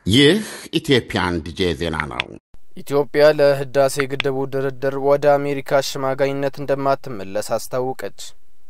ይህ ኢትዮጵያን ዲጄ ዜና ነው። ኢትዮጵያ ለህዳሴ ግድቡ ድርድር ወደ አሜሪካ አሸማጋይነት እንደማትመለስ አስታወቀች።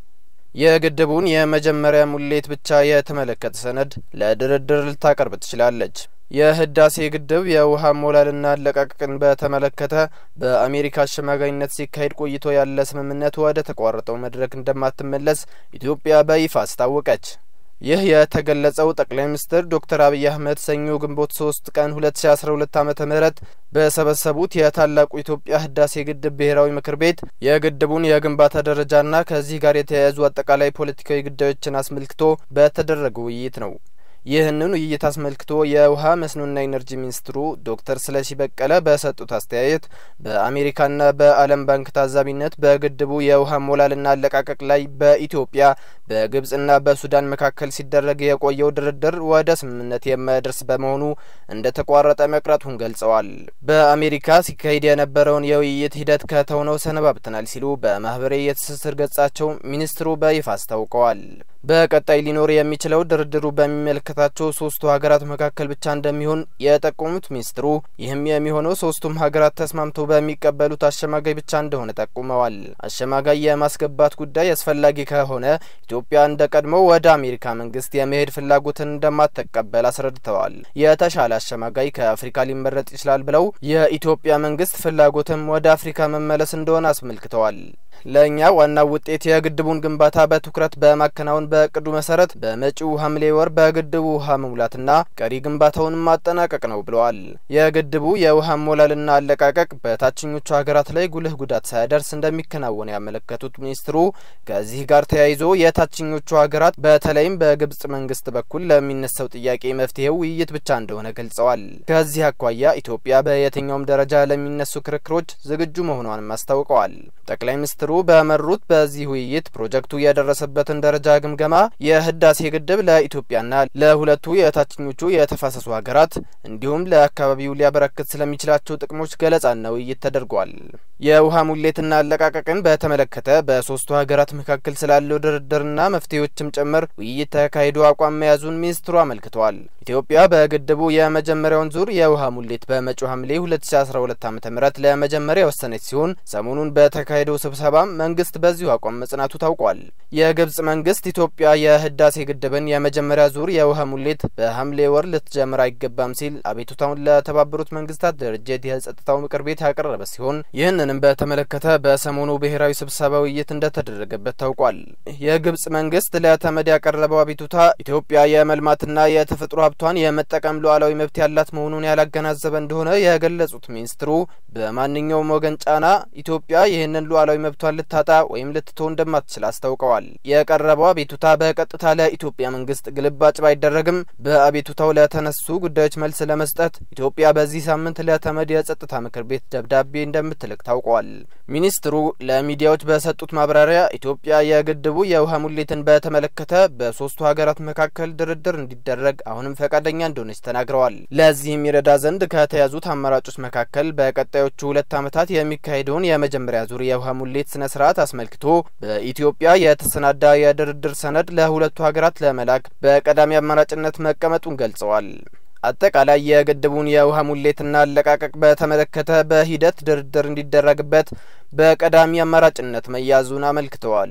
የግድቡን የመጀመሪያ ሙሌት ብቻ የተመለከተ ሰነድ ለድርድር ልታቀርብ ትችላለች። የህዳሴ ግድብ የውሃ ሞላልና አለቃቀቅን በተመለከተ በአሜሪካ አሸማጋይነት ሲካሄድ ቆይቶ ያለ ስምምነት ወደ ተቋረጠው መድረክ እንደማትመለስ ኢትዮጵያ በይፋ አስታወቀች። ይህ የተገለጸው ጠቅላይ ሚኒስትር ዶክተር አብይ አህመድ ሰኞ ግንቦት 3 ቀን 2012 ዓ.ም በሰበሰቡት የታላቁ ኢትዮጵያ ህዳሴ ግድብ ብሔራዊ ምክር ቤት የግድቡን የግንባታ ደረጃና ከዚህ ጋር የተያያዙ አጠቃላይ ፖለቲካዊ ጉዳዮችን አስመልክቶ በተደረገው ውይይት ነው። ይህንን ውይይት አስመልክቶ የውሃ መስኖና ኢነርጂ ሚኒስትሩ ዶክተር ስለሺ በቀለ በሰጡት አስተያየት በአሜሪካና በዓለም ባንክ ታዛቢነት በግድቡ የውሃ ሞላልና አለቃቀቅ ላይ በኢትዮጵያ በግብጽና በሱዳን መካከል ሲደረግ የቆየው ድርድር ወደ ስምምነት የማይደርስ በመሆኑ እንደተቋረጠ መቅረቱን ገልጸዋል። በአሜሪካ ሲካሄድ የነበረውን የውይይት ሂደት ከተውነው ሰነባብተናል ሲሉ በማህበራዊ የትስስር ገጻቸው ሚኒስትሩ በይፋ አስታውቀዋል። በቀጣይ ሊኖር የሚችለው ድርድሩ በሚመለከታቸው ሶስቱ ሀገራት መካከል ብቻ እንደሚሆን የጠቆሙት ሚኒስትሩ ይህም የሚሆነው ሶስቱም ሀገራት ተስማምተው በሚቀበሉት አሸማጋይ ብቻ እንደሆነ ጠቁመዋል። አሸማጋይ የማስገባት ጉዳይ አስፈላጊ ከሆነ ኢትዮጵያ እንደቀድሞው ወደ አሜሪካ መንግስት የመሄድ ፍላጎትን እንደማትቀበል አስረድተዋል። የተሻለ አሸማጋይ ከአፍሪካ ሊመረጥ ይችላል ብለው የኢትዮጵያ መንግስት ፍላጎትም ወደ አፍሪካ መመለስ እንደሆነ አስመልክተዋል። ለኛ ዋናው ውጤት የግድቡን ግንባታ በትኩረት በማከናወን በእቅዱ መሰረት በመጪው ሐምሌ ወር በግድቡ ውሃ መሙላትና ቀሪ ግንባታውን ማጠናቀቅ ነው ብለዋል። የግድቡ የውሃ ሞላልና አለቃቀቅ በታችኞቹ ሀገራት ላይ ጉልህ ጉዳት ሳይደርስ እንደሚከናወን ያመለከቱት ሚኒስትሩ ከዚህ ጋር ተያይዞ የታችኞቹ ሀገራት በተለይም በግብጽ መንግስት በኩል ለሚነሳው ጥያቄ መፍትሄው ውይይት ብቻ እንደሆነ ገልጸዋል። ከዚህ አኳያ ኢትዮጵያ በየትኛውም ደረጃ ለሚነሱ ክርክሮች ዝግጁ መሆኗን አስታውቀዋል። ጠቅላይ ሚኒስትሩ በመሩት በዚህ ውይይት ፕሮጀክቱ የደረሰበትን ደረጃ ግምገማ የህዳሴ ግድብ ለኢትዮጵያና ለሁለቱ የታችኞቹ የተፋሰሱ ሀገራት እንዲሁም ለአካባቢው ሊያበረክት ስለሚችላቸው ጥቅሞች ገለጻና ውይይት ተደርጓል። የውሃ ሙሌትና አለቃቀቅን በተመለከተ በሶስቱ ሀገራት መካከል ስላለው ድርድርና መፍትሄዎችም ጭምር ውይይት ተካሂዶ አቋም መያዙን ሚኒስትሩ አመልክተዋል። ኢትዮጵያ በግድቡ የመጀመሪያውን ዙር የውሃ ሙሌት በመጪው ሐምሌ 2012 ዓ.ም ለመጀመሪያ ወሰነች ሲሆን ሰሞኑን በተካሄደው ስብሰባ መንግስት በዚሁ አቋም መጽናቱ ታውቋል። የግብጽ መንግስት ኢትዮጵያ የህዳሴ ግድብን የመጀመሪያ ዙር የውሃ ሙሌት በሐምሌ ወር ልትጀምር አይገባም ሲል አቤቱታውን ለተባበሩት መንግስታት ድርጅት የጸጥታው ምክር ቤት ያቀረበ ሲሆን ይህንንም በተመለከተ በሰሞኑ ብሔራዊ ስብሰባ ውይይት እንደተደረገበት ታውቋል። የግብጽ መንግስት ለተመድ ያቀረበው አቤቱታ ኢትዮጵያ የመልማትና የተፈጥሮ ሀብቷን የመጠቀም ሉዓላዊ መብት ያላት መሆኑን ያላገናዘበ እንደሆነ የገለጹት ሚኒስትሩ በማንኛውም ወገን ጫና ኢትዮጵያ ይህንን ሉዓላዊ መብቷን ልታጣ ወይም ልትተው እንደማትችል አስታውቀዋል። የቀረበው አቤቱታ በቀጥታ ለኢትዮጵያ መንግስት ግልባጭ ባይደረግም በአቤቱታው ለተነሱ ጉዳዮች መልስ ለመስጠት ኢትዮጵያ በዚህ ሳምንት ለተመድ የጸጥታ ምክር ቤት ደብዳቤ እንደምትልክ ታውቋል። ሚኒስትሩ ለሚዲያዎች በሰጡት ማብራሪያ ኢትዮጵያ የግድቡ የውሃ ሙሌትን በተመለከተ በሶስቱ ሀገራት መካከል ድርድር እንዲደረግ አሁንም ፈቃደኛ እንደሆነች ተናግረዋል። ለዚህም ይረዳ ዘንድ ከተያዙት አማራጮች መካከል በቀጣዮቹ 2 ዓመታት የሚካሄደውን የመጀመሪያ ዙር የውሃ ሙሌት ስነ ስርዓት አስመልክቶ በኢትዮጵያ የተሰናዳ የድርድር ሰነድ ለሁለቱ ሀገራት ለመላክ በቀዳሚ አማራጭነት መቀመጡን ገልጸዋል። አጠቃላይ የግድቡን የውሃ ሙሌትና አለቃቀቅ በተመለከተ በሂደት ድርድር እንዲደረግበት በቀዳሚ አማራጭነት መያዙን አመልክተዋል።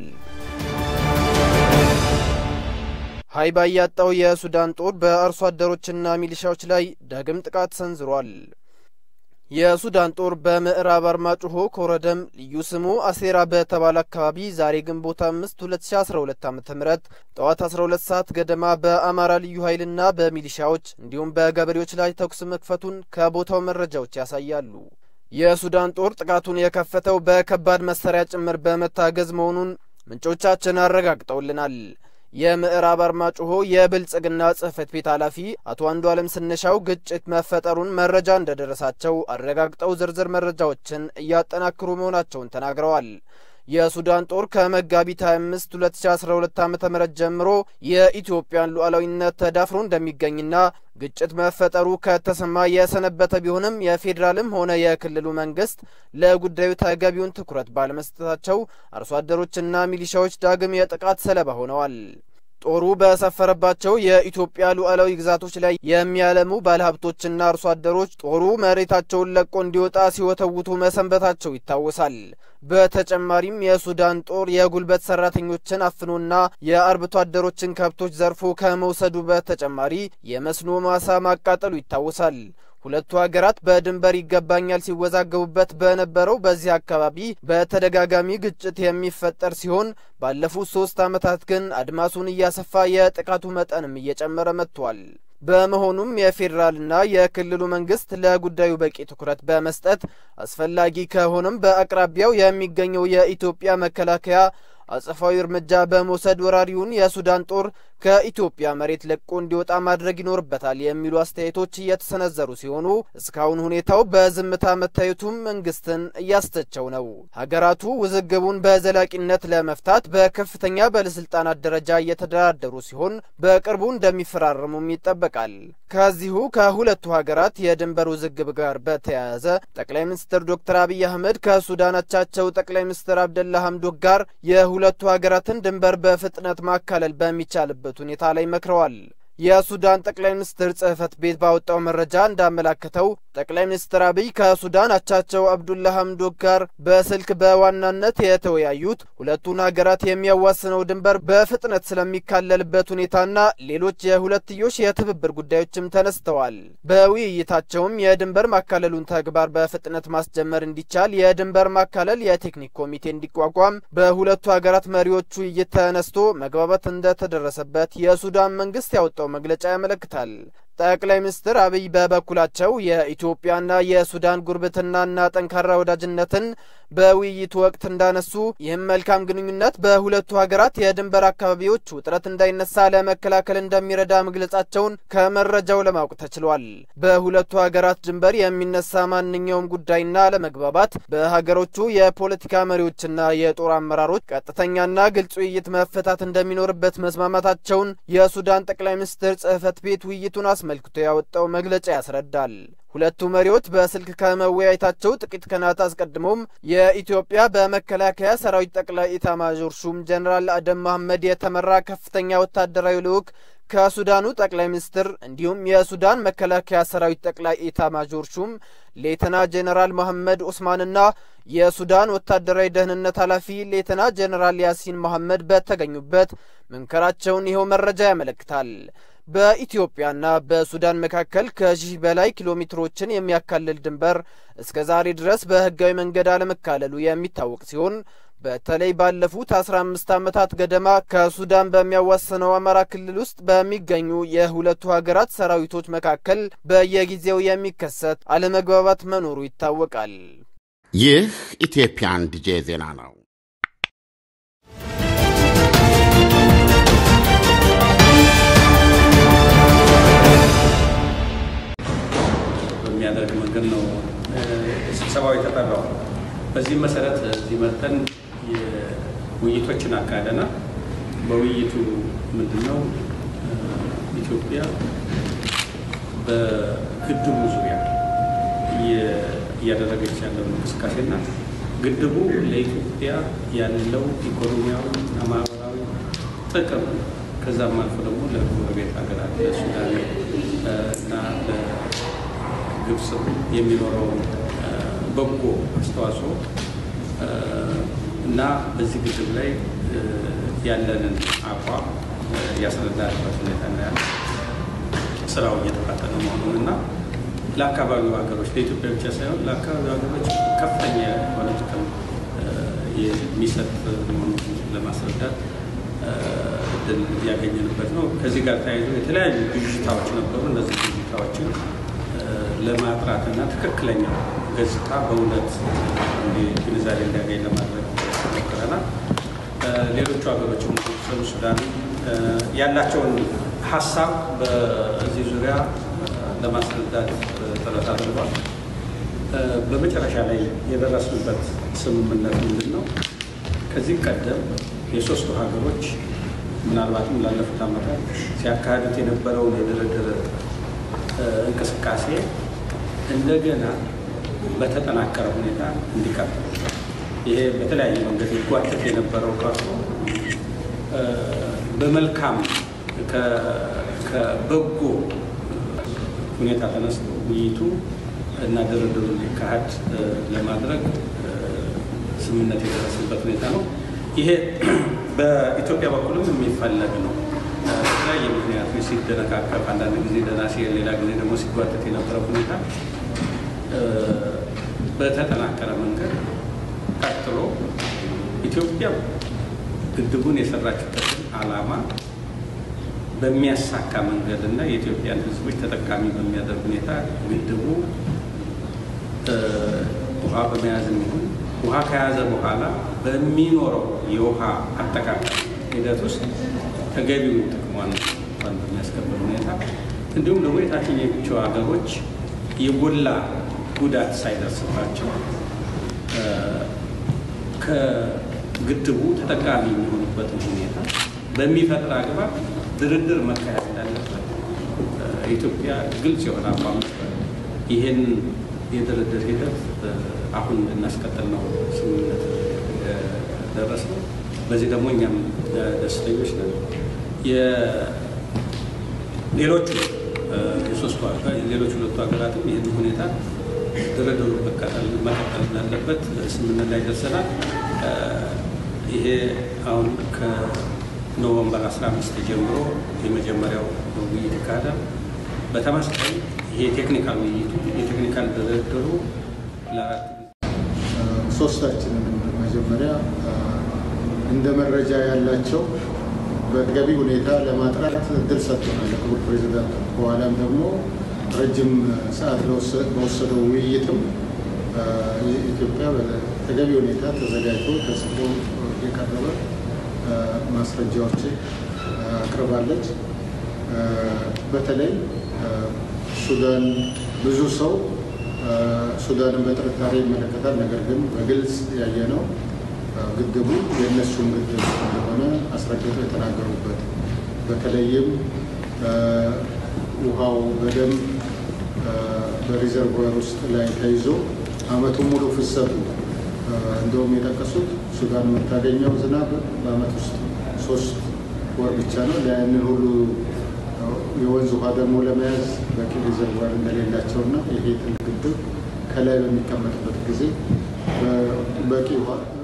ሀይባ ያጣው የሱዳን ጦር በአርሶ አደሮችና ሚሊሻዎች ላይ ዳግም ጥቃት ሰንዝሯል። የሱዳን ጦር በምዕራብ አርማጭሆ ኮረደም ልዩ ስሙ አሴራ በተባለ አካባቢ ዛሬ ግንቦት 5 2012 ዓ.ም ጠዋት 12 ሰዓት ገደማ በአማራ ልዩ ኃይልና በሚሊሻዎች እንዲሁም በገበሬዎች ላይ ተኩስ መክፈቱን ከቦታው መረጃዎች ያሳያሉ። የሱዳን ጦር ጥቃቱን የከፈተው በከባድ መሳሪያ ጭምር በመታገዝ መሆኑን ምንጮቻችን አረጋግጠውልናል። የምዕራብ አርማጭሆ የብልጽግና ጽህፈት ቤት ኃላፊ አቶ አንዱዓለም ስንሻው ግጭት መፈጠሩን መረጃ እንደደረሳቸው አረጋግጠው ዝርዝር መረጃዎችን እያጠናከሩ መሆናቸውን ተናግረዋል። የሱዳን ጦር ከመጋቢት 25 2012 ዓ.ም ጀምሮ የኢትዮጵያን ሉዓላዊነት ተዳፍሮ እንደሚገኝና ግጭት መፈጠሩ ከተሰማ የሰነበተ ቢሆንም የፌደራልም ሆነ የክልሉ መንግስት ለጉዳዩ ተገቢውን ትኩረት ባለመስጠታቸው አርሶ አደሮችና ሚሊሻዎች ዳግም የጥቃት ሰለባ ሆነዋል። ጦሩ በሰፈረባቸው የኢትዮጵያ ሉዓላዊ ግዛቶች ላይ የሚያለሙ ባለሀብቶችና አርሶ አደሮች ጦሩ መሬታቸውን ለቆ እንዲወጣ ሲወተውቱ መሰንበታቸው ይታወሳል። በተጨማሪም የሱዳን ጦር የጉልበት ሰራተኞችን አፍኖና የአርብቶ አደሮችን ከብቶች ዘርፎ ከመውሰዱ በተጨማሪ የመስኖ ማሳ ማቃጠሉ ይታወሳል። ሁለቱ ሀገራት በድንበር ይገባኛል ሲወዛገቡበት በነበረው በዚህ አካባቢ በተደጋጋሚ ግጭት የሚፈጠር ሲሆን ባለፉት 3 ዓመታት ግን አድማሱን እያሰፋ የጥቃቱ መጠንም እየጨመረ መጥቷል። በመሆኑም የፌደራልና የክልሉ መንግስት ለጉዳዩ በቂ ትኩረት በመስጠት አስፈላጊ ከሆነም በአቅራቢያው የሚገኘው የኢትዮጵያ መከላከያ አጸፋዊ እርምጃ በመውሰድ ወራሪውን የሱዳን ጦር ከኢትዮጵያ መሬት ለቆ እንዲወጣ ማድረግ ይኖርበታል የሚሉ አስተያየቶች እየተሰነዘሩ ሲሆኑ እስካሁን ሁኔታው በዝምታ መታየቱም መንግስትን እያስተቸው ነው። ሀገራቱ ውዝግቡን በዘላቂነት ለመፍታት በከፍተኛ ባለስልጣናት ደረጃ እየተደራደሩ ሲሆን በቅርቡ እንደሚፈራረሙም ይጠበቃል። ከዚሁ ከሁለቱ ሀገራት የድንበር ውዝግብ ጋር በተያያዘ ጠቅላይ ሚኒስትር ዶክተር አብይ አህመድ ከሱዳን አቻቸው ጠቅላይ ሚኒስትር አብደላ ሐምዶክ ጋር የሁለቱ ሀገራትን ድንበር በፍጥነት ማካለል በሚቻልበት ሁኔታ ላይ መክረዋል። የሱዳን ጠቅላይ ሚኒስትር ጽህፈት ቤት ባወጣው መረጃ እንዳመለከተው ጠቅላይ ሚኒስትር አብይ ከሱዳን አቻቸው አብዱላ ሐምዶክ ጋር በስልክ በዋናነት የተወያዩት ሁለቱን ሀገራት የሚያዋስነው ድንበር በፍጥነት ስለሚካለልበት ሁኔታና ሌሎች የሁለትዮሽ የትብብር ጉዳዮችም ተነስተዋል። በውይይታቸውም የድንበር ማካለሉን ተግባር በፍጥነት ማስጀመር እንዲቻል የድንበር ማካለል የቴክኒክ ኮሚቴ እንዲቋቋም በሁለቱ ሀገራት መሪዎች ውይይት ተነስቶ መግባባት እንደተደረሰበት የሱዳን መንግስት ያወጣው መግለጫ ያመለክታል። ጠቅላይ ሚኒስትር አብይ በበኩላቸው የኢትዮጵያና የሱዳን ጉርብትናና ጠንካራ ወዳጅነትን በውይይቱ ወቅት እንዳነሱ ይህም መልካም ግንኙነት በሁለቱ ሀገራት የድንበር አካባቢዎች ውጥረት እንዳይነሳ ለመከላከል እንደሚረዳ መግለጻቸውን ከመረጃው ለማወቅ ተችሏል። በሁለቱ ሀገራት ድንበር የሚነሳ ማንኛውም ጉዳይና ለመግባባት በሀገሮቹ የፖለቲካ መሪዎችና የጦር አመራሮች ቀጥተኛና ግልጽ ውይይት መፈታት እንደሚኖርበት መስማማታቸውን የሱዳን ጠቅላይ ሚኒስትር ጽህፈት ቤት ውይይቱን አስመልክቶ ያወጣው መግለጫ ያስረዳል። ሁለቱ መሪዎች በስልክ ከመወያየታቸው ጥቂት ቀናት አስቀድሞም የኢትዮጵያ በመከላከያ ሰራዊት ጠቅላይ ኢታማዦር ሹም ጀነራል አደም መሐመድ የተመራ ከፍተኛ ወታደራዊ ልዑክ ከሱዳኑ ጠቅላይ ሚኒስትር እንዲሁም የሱዳን መከላከያ ሰራዊት ጠቅላይ ኢታማዦር ሹም ሌተና ጀነራል መሐመድ ኡስማንና የሱዳን ወታደራዊ ደህንነት ኃላፊ ሌተና ጀነራል ያሲን መሐመድ በተገኙበት መንከራቸውን ይኸው መረጃ ያመለክታል። በኢትዮጵያና በሱዳን መካከል ከ1000 በላይ ኪሎ ሜትሮችን የሚያካልል ድንበር እስከ ዛሬ ድረስ በህጋዊ መንገድ አለመካለሉ የሚታወቅ ሲሆን በተለይ ባለፉት 15 ዓመታት ገደማ ከሱዳን በሚያዋስነው አማራ ክልል ውስጥ በሚገኙ የሁለቱ ሀገራት ሰራዊቶች መካከል በየጊዜው የሚከሰት አለመግባባት መኖሩ ይታወቃል። ይህ ኢትዮጵያን ዲጄ ዜና ነው። የሚያደርግ መንገድ ነው ስብሰባው የተጠራው። በዚህ መሰረት ሊመተን የውይይቶችን አካሄደና በውይይቱ ምንድነው ኢትዮጵያ በግድቡ ዙሪያ ያደረገች ያለው እንቅስቃሴና ግድቡ ለኢትዮጵያ ያለው ኢኮኖሚያዊና ማህበራዊ ጥቅም ከዛም አልፎ ደግሞ ለጎረቤት ሀገራት ለሱዳን እና ለግብጽ የሚኖረው በጎ አስተዋጽኦ እና በዚህ ግድብ ላይ ያለንን አቋም ያስረዳበት ሁኔታ ነው ያለው። ስራው እየተፋጠነ መሆኑንና ለአካባቢው ሀገሮች ለኢትዮጵያ ብቻ ሳይሆን ለአካባቢው ሀገሮች ከፍተኛ የሆነ ጥቅም የሚሰጥ መሆኑን ለማስረዳት እድል ያገኘንበት ነው። ከዚህ ጋር ተያይዞ የተለያዩ ብዥታዎች ነበሩ። እነዚህ ብዥታዎችን ለማጥራትና ትክክለኛ ገጽታ በእውነት ግንዛቤ እንዲያገኝ ለማድረግ ሞክረናል። ሌሎቹ ሀገሮችም ሱዳን ያላቸውን ሀሳብ በዚህ ዙሪያ ለማስረዳት ጥረት አድርጓል። በመጨረሻ ላይ የደረስንበት ስምምነት ምንድን ነው? ከዚህ ቀደም የሶስቱ ሀገሮች ምናልባትም ላለፉት ዓመታት ሲያካሂዱት የነበረውን የድርድር እንቅስቃሴ እንደገና በተጠናከረ ሁኔታ እንዲቀጥል ይሄ በተለያየ መንገድ ይጓተት የነበረው ቀርቶ በመልካም ከበጎ ሁኔታ ተነስቶ ውይይቱ እና ድርድሩ ሊካሄድ ለማድረግ ስምምነት የደረሰበት ሁኔታ ነው። ይሄ በኢትዮጵያ በኩልም የሚፈለግ ነው። ላይ የምክንያቱ ሲደረካከፍ አንዳንድ ጊዜ ደህና ሲል ሌላ ጊዜ ደግሞ ሲጓተት የነበረው ሁኔታ በተጠናከረ መንገድ ቀጥሎ ኢትዮጵያ ግድቡን የሰራችበትን ዓላማ በሚያሳካ መንገድና የኢትዮጵያን ሕዝቦች ተጠቃሚ በሚያደርግ ሁኔታ ግድቡ ውሃ በመያዝም ይሁን ውሃ ከያዘ በኋላ በሚኖረው የውሃ አጠቃቀም ሂደት ውስጥ ተገቢውን ጥቅሟን በሚያስከብር ሁኔታ እንዲሁም ደግሞ የታችኞቹ ሀገሮች የጎላ ጉዳት ሳይደርስባቸው ከግድቡ ተጠቃሚ የሚሆኑበትን ሁኔታ በሚፈጥር አግባብ ድርድር መካሄድ እንዳለበት ኢትዮጵያ ግልጽ የሆነ አቋም ይሄን የድርድር ሂደት አሁን እናስቀጥል ነው ስምምነት ደረስነው። በዚህ ደግሞ እኛም ደስተኞች ነን። ሌሎቹ ሁለቱ ሀገራትም ይህን ሁኔታ ድርድሩ መቀጠል እንዳለበት ስምምነት ላይ ደርሰናል። ይሄ አሁን ከኖቨምበር 15 ጀምሮ የመጀመሪያው ውይይት ይካሄዳል። በተመሳሳይ ይሄ ቴክኒካል ውይይቱ የቴክኒካል ድርድሩ ሶስታችንን መጀመሪያ እንደ መረጃ ያላቸው በገቢ ሁኔታ ለማጥራት እድል ሰጥተናል ክቡር ፕሬዚዳንት። በኋላም ደግሞ ረጅም ሰዓት በወሰደው ውይይትም ኢትዮጵያ በተገቢ ሁኔታ ተዘጋጅቶ ተጽፎ የቀረበ ማስረጃዎችን አቅርባለች። በተለይ ሱዳን ብዙ ሰው ሱዳንን በጥርጣሬ ይመለከታል። ነገር ግን በግልጽ ያየነው ግድቡ የእነሱም ግድብ እንደሆነ አስረግጠው የተናገሩበት በተለይም ውሃው በደንብ በሪዘርቮር ውስጥ ላይ ተይዞ ዓመቱን ሙሉ ፍሰቱ እንደውም የጠቀሱት ሱዳን የምታገኘው ዝናብ በዓመት ውስጥ 3 ወር ብቻ ነው። ያንን ሁሉ የወንዝ ውሃ ደግሞ ለመያዝ በቂ ሪዘርቮር እንደሌላቸውና ይሄ ትልቅ ግድብ ከላይ በሚቀመጥበት ጊዜ በቂ ውሃ